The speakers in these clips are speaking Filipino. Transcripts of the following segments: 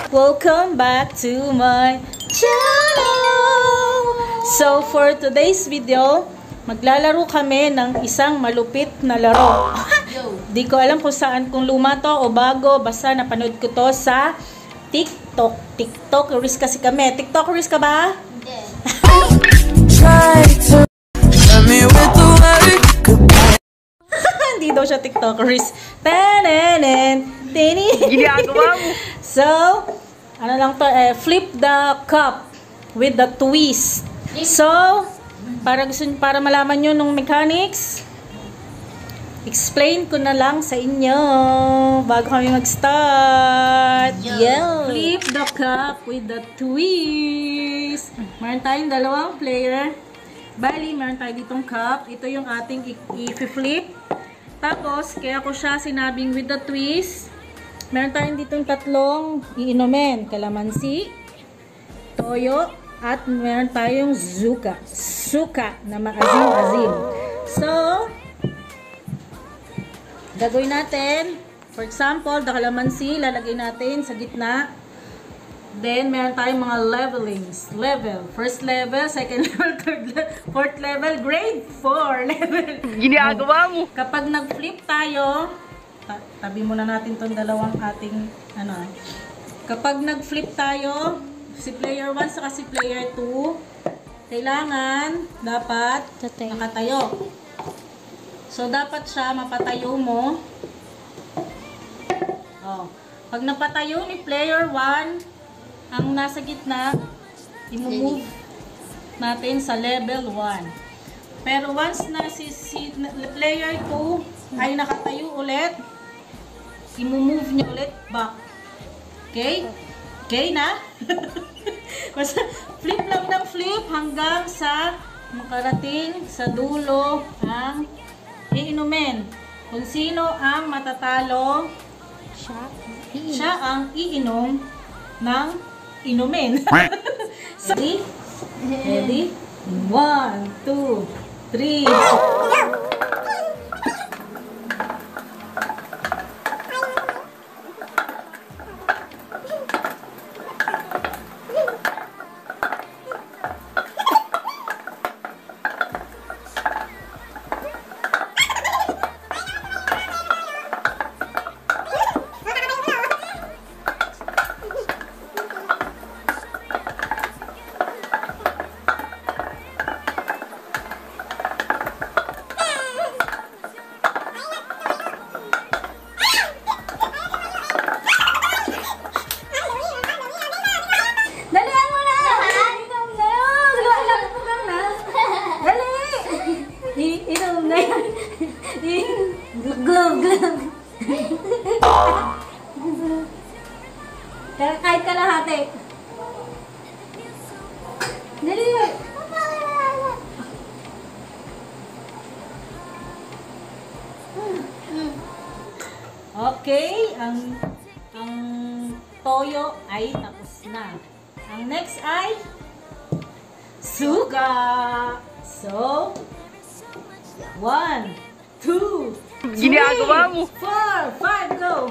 Welcome back to my channel! So, for today's video, maglalaro kami ng isang malupit na laro. Di ko alam kung saan, kung luma to o bago, basta napanood ko to sa TikTok. TikTokers kasi kami. TikTokers ka ba? Hindi. Hindi daw siya TikTokers. Ginagawa mo. So, ano lang to, flip the cup with the twist. So, para malaman nyo nung mechanics, explain ko na lang sa inyo bago kami mag-start. Yeah. Flip the cup with the twist. Meron tayong dalawang player. Bali, meron tayo ditong cup. Ito yung ating i-flip. Tapos, kaya ko siya sinabing with the twist. Meron tayong ditong tatlong iinumin. Kalamansi, toyo, at meron tayong zuka. Suka na maazim-azim. So, gagawin natin, for example, the kalamansi, lalagay natin sa gitna. Then, meron tayong mga levelings. Level. First level, second level, third level, fourth level, grade 4 level. Ginagawa mo. Kapag nag-flip tayo, tabi muna natin tong dalawang ating, kapag nag-flip tayo, si player 1 saka si player 2, kailangan, dapat, nakatayo. So, dapat siya, mapatayo mo. Oh. Pag napatayo ni player 1, ang nasa gitna, i-move natin sa level 1. Pero once na si player 2 ay nakatayo ulit, i-move niya ulit back. Okay? Okay na? Basta flip lang ng flip hanggang sa makarating sa dulo ang iinumin. Kung sino ang matatalo, siya ang iinom ng inumin. So, ready? 1, 2, 3. Kahit kalahati. Dali. Okay, ang toyo ay tapos na. Ang next ay suga. So, 1, 2, 3, Ginagawa mo. 4, 5, go!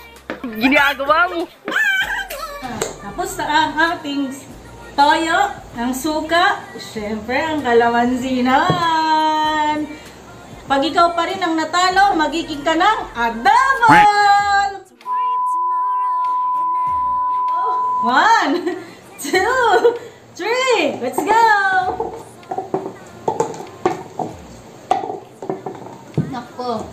Ginagawa mo. Tapos ang ating toyo Ang suka, syempre ang kalamansinan. Pag ikaw pa rin ang natalo, magiging ka ng adamol! 1, 2, 3, let's go! Nako.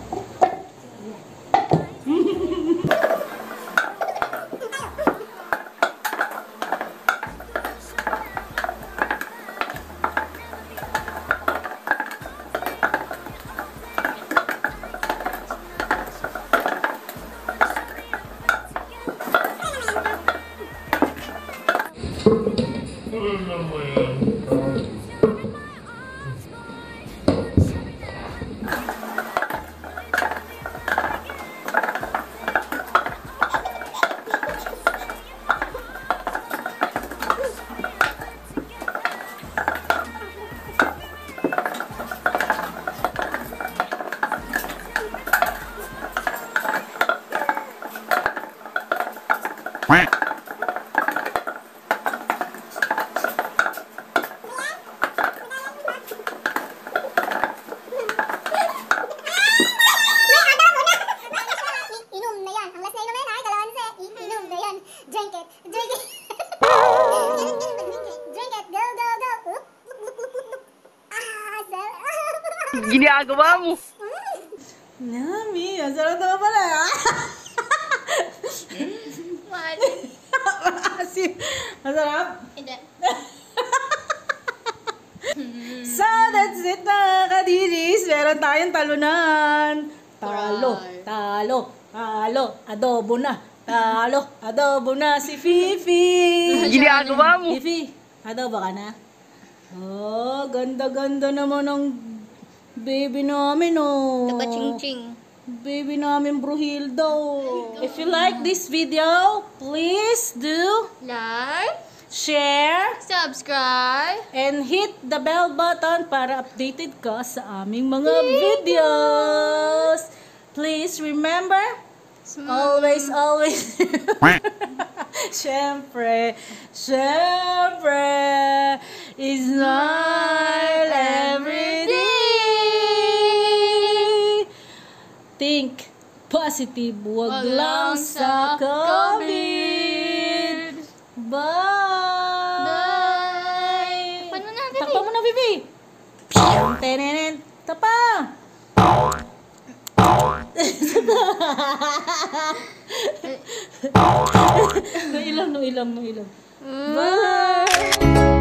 Drink it. Drink it. Drink it. Go, go, go. Oop, look, look, look, look, look. Ah, sarap. Ginagawa mo. Yummy! Ang sarap naman pala. Ang sarap? Hindi. So, that's it mga kadiris. Meron tayong talunan. Talo, talo, talo. Adobo na. Talo, adobo na si Fifi. Ginagawa mo. Fifi, adobo ka na? Oh, ganda-ganda naman ng baby namin, oh. Ching-ching. Baby namin Bruhilda. If you like this video, please do Like, share subscribe, and hit the bell button para updated ka sa aming mga videos. Please remember, always, always. Syempre, smile every day. Think positive, wag lang sa COVID. Bye! Paano na, Bibi? Takpa mo na, Bibi! Tenenen! Tapa! No ilang. Bye!